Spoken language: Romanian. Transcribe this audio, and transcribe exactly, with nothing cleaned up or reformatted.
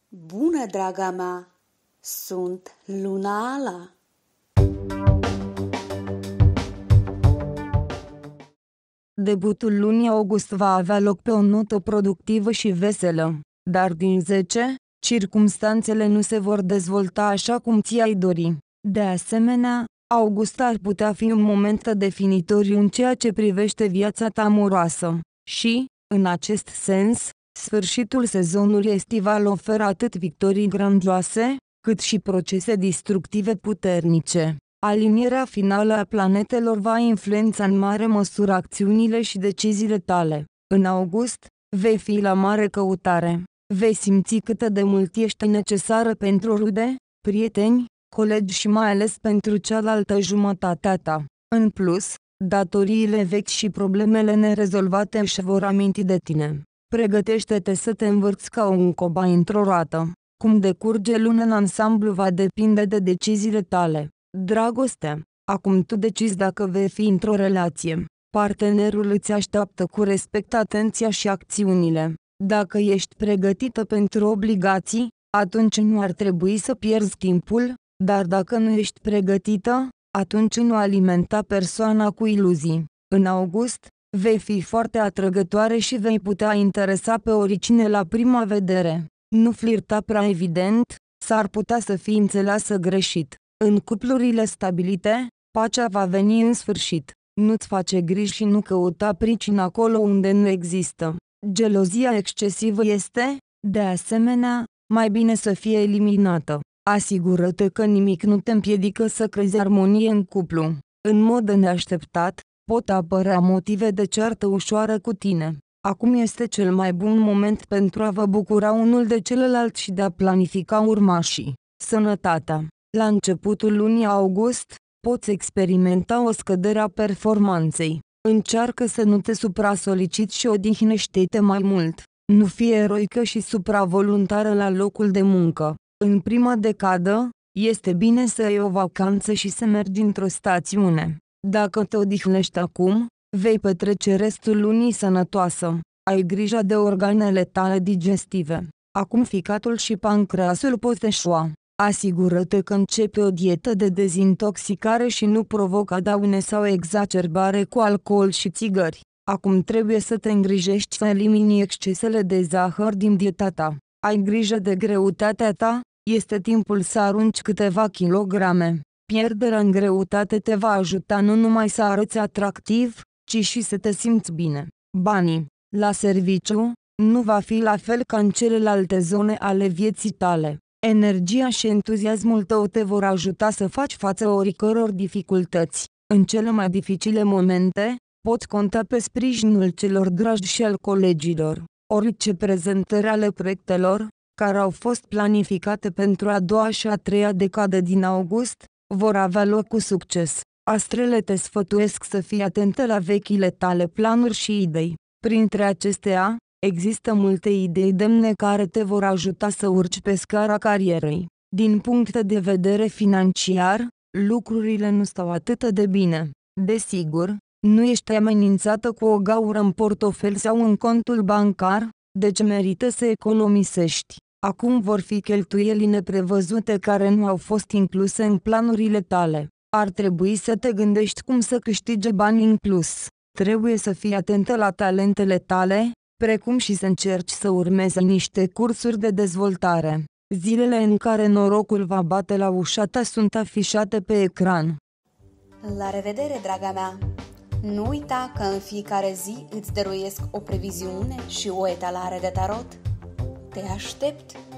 Bună, draga mea! Sunt Luna Ala! Debutul lunii august va avea loc pe o notă productivă și veselă, dar din zece, circumstanțele nu se vor dezvolta așa cum ți-ai dori. De asemenea, august ar putea fi un moment definitoriu în ceea ce privește viața ta amoroasă. Și, în acest sens, sfârșitul sezonului estival oferă atât victorii grandioase, cât și procese destructive puternice. Alinierea finală a planetelor va influența în mare măsură acțiunile și deciziile tale. În august, vei fi la mare căutare. Vei simți cât de mult ești necesară pentru rude, prieteni, colegi și mai ales pentru cealaltă jumătate a ta. În plus, datoriile vechi și problemele nerezolvate își vor aminti de tine. Pregătește-te să te învârți ca un cobai într-o roată. Cum decurge luna în ansamblu va depinde de deciziile tale. Dragoste. Acum tu decizi dacă vei fi într-o relație. Partenerul îți așteaptă cu respect atenția și acțiunile. Dacă ești pregătită pentru obligații, atunci nu ar trebui să pierzi timpul, dar dacă nu ești pregătită, atunci nu alimenta persoana cu iluzii. În august, vei fi foarte atrăgătoare și vei putea interesa pe oricine la prima vedere. Nu flirta prea evident, s-ar putea să fii înțeleasă greșit. În cuplurile stabilite, pacea va veni în sfârșit. Nu-ți face griji și nu căuta pricina acolo unde nu există. Gelozia excesivă este, de asemenea, mai bine să fie eliminată. Asigură-te că nimic nu te împiedică să creezi armonie în cuplu. În mod neașteptat, pot apărea motive de ceartă ușoară cu tine. Acum este cel mai bun moment pentru a vă bucura unul de celălalt și de a planifica urmașii. Sănătatea. La începutul lunii august, poți experimenta o scădere a performanței. Încearcă să nu te supra-soliciți și odihnește-te mai mult. Nu fi eroică și supravoluntară la locul de muncă. În prima decadă, este bine să iei o vacanță și să mergi într-o stațiune. Dacă te odihnești acum, vei petrece restul lunii sănătoasă. Ai grijă de organele tale digestive. Acum ficatul și pancreasul pot eșua. Asigură-te că începe o dietă de dezintoxicare și nu provocă daune sau exacerbare cu alcool și țigări. Acum trebuie să te îngrijești să elimini excesele de zahăr din dieta ta. Ai grijă de greutatea ta, este timpul să arunci câteva kilograme. Pierderea în greutate te va ajuta nu numai să arăți atractiv, ci și să te simți bine. Banii. La serviciu, nu va fi la fel ca în celelalte zone ale vieții tale. Energia și entuziasmul tău te vor ajuta să faci față oricăror dificultăți. În cele mai dificile momente, poți conta pe sprijinul celor dragi și al colegilor. Orice prezentări ale proiectelor, care au fost planificate pentru a doua și a treia decadă din august, vor avea loc cu succes. Astrele te sfătuiesc să fii atentă la vechile tale planuri și idei. Printre acestea, există multe idei demne care te vor ajuta să urci pe scara carierei. Din punct de vedere financiar, lucrurile nu stau atât de bine. Desigur, nu ești amenințată cu o gaură în portofel sau în contul bancar, deci merită să economisești. Acum vor fi cheltuieli neprevăzute care nu au fost incluse în planurile tale. Ar trebui să te gândești cum să câștige bani în plus. Trebuie să fii atentă la talentele tale, precum și să încerci să urmezi niște cursuri de dezvoltare. Zilele în care norocul va bate la ușa ta sunt afișate pe ecran. La revedere, draga mea! Nu uita că în fiecare zi îți dăruiesc o previziune și o etalare de tarot. Te aștept!